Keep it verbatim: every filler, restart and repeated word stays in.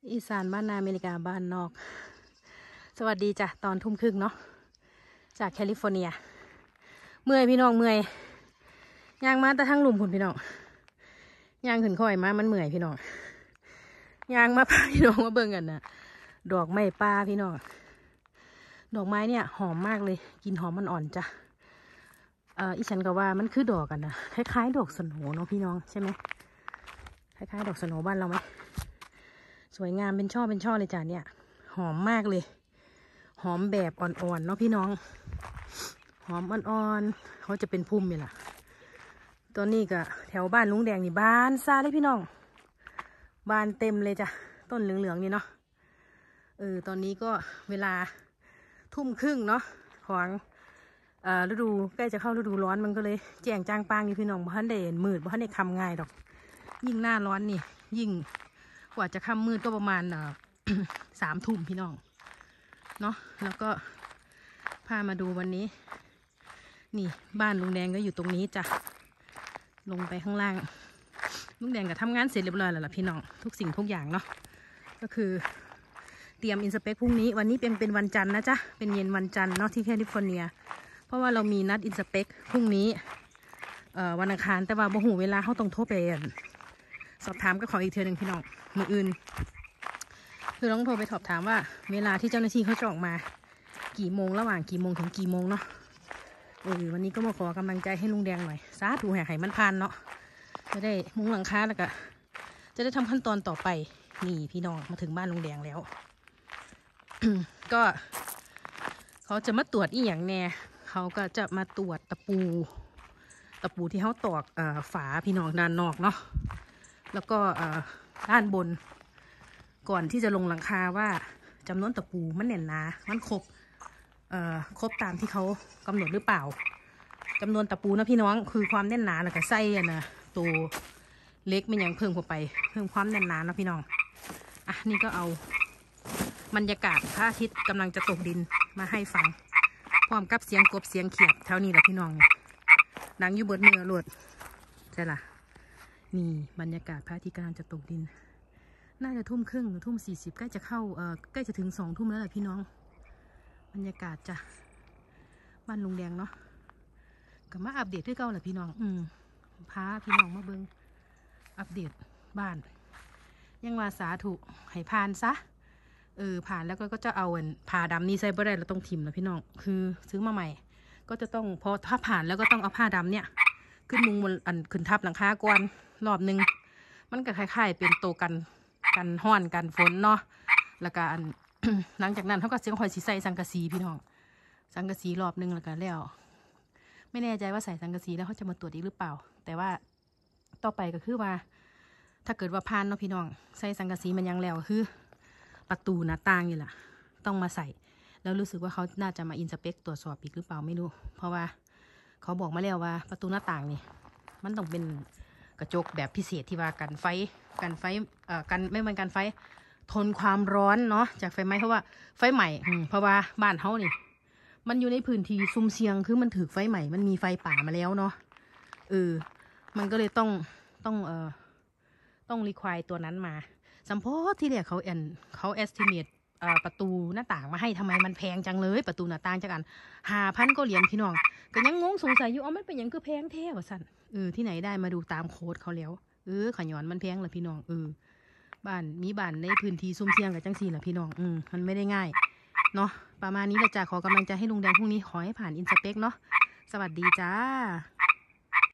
อีสานบ้านนาอเมริกาบ้านนอกสวัสดีจ้ะตอนทุ่มครึ่งเนาะจากแคลิฟอร์เนียเมื่อยพี่น้องเมื่อยย่างมาแต่ทั้งหลุมผุนพี่น้องย่างขึ้นค่อยมามันเมื่อยพี่น้องย่างมาพาพี่น้องมาเบิ่งกันนะดอกไม้ป่าพี่น้องดอกไม้เนี่ยหอมมากเลยกินหอมมันอ่อนจ้ะเอ่ออีฉันก็ว่ามันคือดอกกันนะคล้ายๆดอกสโหนเนาะพี่น้องใช่ไหมคล้ายๆดอกสโหนบ้านเราไหมสวยงามเป็นช่อเป็นช่อเลยจ้ะเนี่ยหอมมากเลยหอมแบบอ่อนๆเนาะพี่น้องหอมอ่อนๆเขาจะเป็นพุ่มนี่แหละตอนนี้ก็แถวบ้านลุงแดงนี่บานซาเลยพี่น้องบานเต็มเลยจ้ะต้นเหลืองๆนี่เนาะเออตอนนี้ก็เวลาทุ่มครึ่งเนาะของเอ่อฤดูใกล้จะเข้าฤดูร้อนมันก็เลยแจ้งจ้างปางอยู่พี่น้องบ้านเด่นมืดบ้านเด่นคำง่ายดอกยิ่งหน้าร้อนนี่ยิ่งกว่าจะค่ำมืดก็ประมาณเอ่อ สามทุ่มพี่น้องเนาะแล้วก็พามาดูวันนี้นี่บ้านลุงแดงก็อยู่ตรงนี้จ้ะลงไปข้างล่างลุงแดงก็ทำงานเสร็จเรียบร้อยแล้วล่ะพี่น้องทุกสิ่งทุกอย่างเนาะก็คือเตรียมอินสเปคพรุ่งนี้วันนี้เป็นเป็นวันจันทร์นะจ๊ะเป็นเย็นวันจันทร์เนาะที่แคลิฟอร์เนียเพราะว่าเรามีนัดอินสเปคพรุ่งนี้เอ่อวันอังคารแต่ว่าบ่หูเวลาเขาต้องโทรไปสอบถามกับเขาอีกเทื่อนึงพี่น้องมื้ออื่นคือต้องโทรไปสอบถามว่าเวลาที่เจ้าหน้าที่เขาจะออกมากี่โมงระหว่างกี่โมงถึงกี่โมงเนาะเออวันนี้ก็มาขอกำลังใจให้ลุงแดงหน่อยสาธุแห่ไข่มันพานเนาะจะได้มุ้งหลังคาแล้วก็จะได้ทำขั้นตอนต่อไปนี่พี่น้องมาถึงบ้านลุงแดงแล้ว ก็เขาจะมาตรวจอีหยังแน่เขาก็จะมาตรวจตะปูตะปูที่เขาตอกเอ่อฝาพี่น้องด้านนอกเนาะแล้วก็เอ่อด้านบนก่อนที่จะลงหลังคาว่าจำนวนตะปูมันแน่นหนามันครบเอ่อครบตามที่เขากำหนดหรือเปล่าจำนวนตะปูนะพี่น้องคือความแน่นหนาแล้วก็ไส้อะนะตัวเล็กมันยังเพิ่มเข้าไปเพิ่มความแน่นหนานะพี่น้องอ่ะนี่ก็เอาบรรยากาศพระอาทิตย์กำลังจะตกดินมาให้ฟังพร้อมกับเสียงกบเสียงเขียดเท่านี้แหละพี่น้องดังอยู่บนเนื้อหลดใช่ล่ะนี่บรรยากาศพระอาทิตย์กำลังจะตกดินน่าจะทุ่มครึ่งหรือทุ่มสี่สิบใกล้จะเข้าเอ่อใกล้จะถึงสองทุ่มแล้วแหละพี่น้องบรรยากาศจ้ะบ้านลุงแดงเนาะกับมาอัปเดตที่เก่าแหละพี่น้องอืมพาพี่น้องมาเบิ้งอัปเดตบ้านยังว่าสาธุให้ผ่านซะเออผ่านแล้วก็ก็จะเอาผ่าดำนี่ใส่บ่ได้เราต้องทิมแล้วพี่น้องคือซื้อมาใหม่ก็จะต้องพอถ้าผ่านแล้วก็ต้องเอาผ้าดำเนี่ยขึ้นมุงบนอันขึ้นทับหลังคาก่อนรอบนึงมันก็คล้ายๆเป็นโตกันกันห้อนกันฝนเนาะแล้วก็อัน หลังจากนั้นเขาก็เสียงหอยสีใส่สังกะสีพี่น้องสังกะสีรอบนึงแล้วก็แล้วไม่แน่ใจว่าใส่สังกะสีแล้วเขาจะมาตรวจอีกหรือเปล่าแต่ว่าต่อไปก็คือว่าถ้าเกิดว่าผ่านเนาะพี่น้องใส่สังกะสีมันยังแล้วคือประตูหน้าต่างนี่แหละต้องมาใส่แล้วรู้สึกว่าเขาน่าจะมาอินสเปกตรวจสอบอีกหรือเปล่าไม่รู้เพราะว่าเขาบอกมาแล้วว่าประตูหน้าต่างนี่มันต้องเป็นกระจกแบบพิเศษที่ว่ากันไฟกันไฟเอ่อกันไม่เหมือนกันไฟทนความร้อนเนาะจากไฟไหม้เพราะว่าไฟใหม่เพราะว่าบ้านเขานี่มันอยู่ในพื้นที่ซุ่มเสียงคือมันถือไฟใหม่มันมีไฟป่ามาแล้วเนาะเออมันก็เลยต้องต้องเอ่อต้องรีควายตัวนั้นมาสัมพอที่เดียเขาแอนเขาเอสติเมตประตูหน้าต่างมาให้ทำไมมันแพงจังเลยประตูหน้าต่างจังกันหาพันก็เหรียญพี่น้องก็ยังงงสงสัยอยู่อ๋อมันเป็นอย่างคือแพงแท้วะสันเออที่ไหนได้มาดูตามโค้ดเขาแล้วเออขย้อนมันแพงเหรอพี่น้องเออบ้านมีบ้านในพื้นที่ซุ่มเสียงกับจังซีเหรอพี่น้องอืมมันไม่ได้ง่ายเนาะประมาณนี้แหละจ้าขอกำลังใจให้ลุงแดงพรุ่งนี้ขอให้ผ่านอินสเปกเนาะสวัสดีจ้า